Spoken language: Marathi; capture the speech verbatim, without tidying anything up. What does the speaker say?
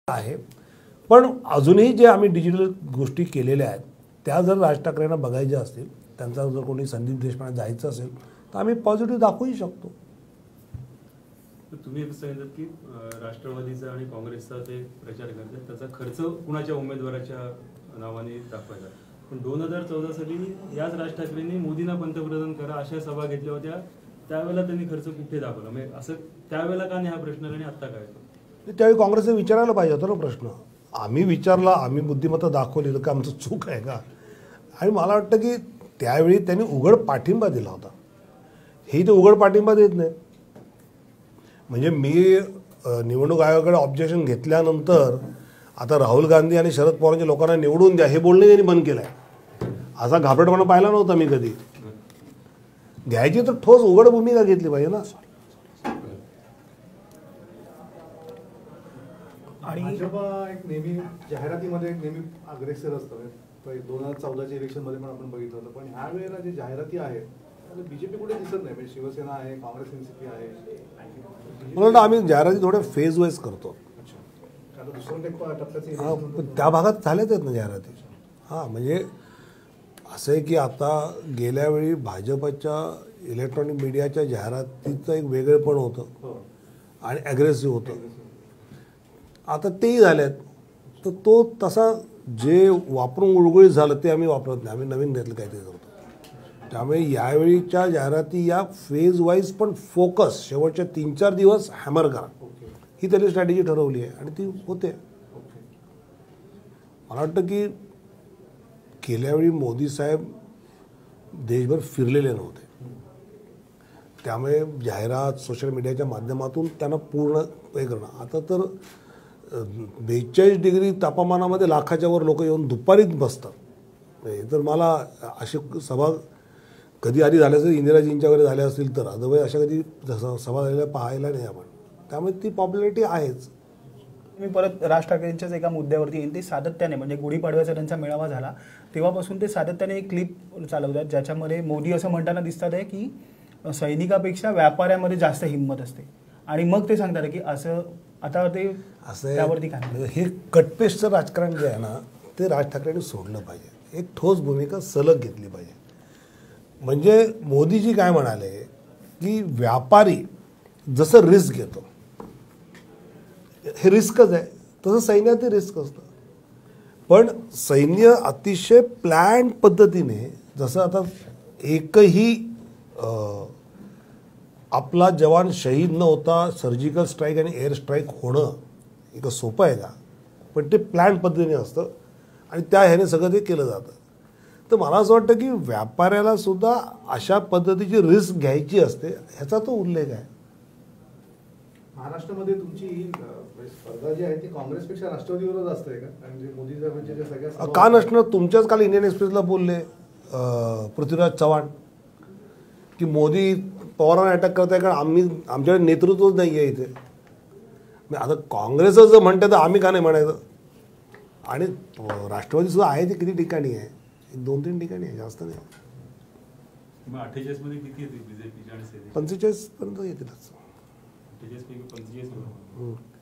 आहे. पण अजूनही जे आम्ही डिजिटल गोष्टी केलेल्या आहेत त्या जर राज ठाकरेंना बघायच्या असतील, त्यांचा जर कोणी संदीप देशपांडे जायचं असेल तर आम्ही पॉझिटिव्ह दाखवूही शकतो. तुम्ही सांगितलं की राष्ट्रवादीचा आणि काँग्रेसचा ते प्रचार करतात, त्याचा खर्च कुणाच्या उमेदवाराच्या नावाने दाखवायचा. पण दोन हजार चौदा साली याच राज ठाकरेंनी मोदींना पंतप्रधान करा अशा सभा घेतल्या होत्या. त्यावेळेला त्यांनी खर्च कुठे दाखवला, म्हणजे असं त्यावेळेला का नाही हा प्रश्न आणि आत्ता काय? त्यावेळी काँग्रेसने विचारायला पाहिजे होता ना प्रश्न. आम्ही विचारला, आम्ही बुद्धिमत्ता दाखवली तर का आमचं चूक आहे का? आणि मला वाटतं की त्यावेळी त्यांनी उघड पाठिंबा दिला होता. हे ते उघड पाठिंबा देत नाही. म्हणजे मी निवडणूक आयोगाकडे ऑब्जेक्शन घेतल्यानंतर आता राहुल गांधी आणि शरद पवारांच्या लोकांना निवडून द्या हे बोलणे त्यांनी बंद केलं आहे. असा घाबरटपणा पाहिला नव्हता मी कधी. घ्यायची तर ठोस उघड भूमिका घेतली पाहिजे ना. आणि भाजपा एक नेहमी जाहिरातीमध्ये नेहमी अग्रेसर असतं. दोन हजार चौदाच्या इलेक्शनमध्ये पण आपण बघितलं होतं. पण ह्या वेळेला जे जाहिराती आहेत बीजेपी कुठे दिसत नाही. म्हणजे शिवसेना आहे, काँग्रेस एनसीपी आहे. मला वाटतं आम्ही जाहिराती थोड्या फेज वाईज करतो. हां, त्या भागात झाल्याच आहेत ना जाहिराती. हां, म्हणजे असं आहे की आता गेल्या वेळी भाजपच्या इलेक्ट्रॉनिक मीडियाच्या जाहिरातीचं एक वेगळेपण होतं आणि ॲग्रेसिव्ह होतं. आता तेही झाल्यात. तर तो तसा जे वापरून गुळगुळीत झालं ते आम्ही वापरत नाही. आम्ही नवीन घेतलं काहीतरी करतो. त्यामुळे यावेळीच्या जाहिराती या फेज वाईज पण फोकस शेवटच्या तीन चार दिवस हॅमर करा ही त्यांनी स्ट्रॅटेजी ठरवली आहे आणि ती होते. मला वाटतं की गेल्यावेळी मोदी साहेब देशभर फिरलेले नव्हते. त्यामुळे जाहिरात सोशल मीडियाच्या माध्यमातून त्यांना पूर्ण हे करणं. आता तर बेचाळीस डिग्री तापमानामध्ये लाखाच्या वर लोक येऊन दुपारीच बसतात. तर मला अशी सभा कधी आधी झाल्याचं इंदिराजींच्या वगैरे झाल्या असतील तर अदरवाईज अशा कधी सभा झालेल्या पाहायला नाही आपण. त्यामुळे ती पॉप्युलॅरिटी आहेच. मी परत राज ठाकरेंच्याच एका मुद्द्यावरती येईन. ते सातत्याने म्हणजे गुढीपाडव्याचा त्यांचा मेळावा झाला तेव्हापासून ते सातत्याने एक क्लिप चालवतात ज्याच्यामध्ये मोदी असं म्हणताना दिसतात आहे की सैनिकापेक्षा व्यापाऱ्यामध्ये जास्त हिंमत असते. आणि मग ते सांगतात की असं आता ते असं त्यावरती काय हे कटपेस्टचं राजकारण जे आहे ना ते राज ठाकरेंनी सोडलं पाहिजे. एक ठोस भूमिका सलग घेतली पाहिजे. म्हणजे मोदीजी काय म्हणाले की व्यापारी जसं रिस्क घेतो हे रिस्कच आहे तसं सैन्यातही रिस्क असतं. पण सैन्य अतिशय प्लॅन पद्धतीने जसं आता एकही आपला जवान शहीद न होता सर्जिकल स्ट्राईक आणि एअर स्ट्राईक होणं एक सोपं आहे का? पण ते प्लॅन पद्धतीने असतं आणि त्या ह्याने सगळं ते केलं जातं. तर मला असं वाटतं की व्यापाऱ्याला सुद्धा अशा पद्धतीची रिस्क घ्यायची असते ह्याचा तो उल्लेख आहे. महाराष्ट्रामध्ये तुमची स्पर्धा जी आहे ती काँग्रेसपेक्षा राष्ट्रवादीवरच असते का? म्हणजे मोदी साहेबांच्या सगळ्या का नसणार? तुमच्याच काल इंडियन एक्सप्रेसला बोलले पृथ्वीराज चव्हाण की मोदी पवारांना अटॅक करत आहे कारण आम्ही आमच्याकडे नेतृत्वच नाही आहे इथे. आता काँग्रेसच जर म्हणते तर आम्ही का नाही म्हणायचं? आणि राष्ट्रवादी सुद्धा आहे ते किती ठिकाणी आहे? दोन तीन ठिकाणी आहे, जास्त नाही. अठ्ठेचाळीस मध्ये किती येते बीजेपी? पंचेचाळीस पर्यंत येतील. पंचेचाळीस पैकी पंचेचाळीस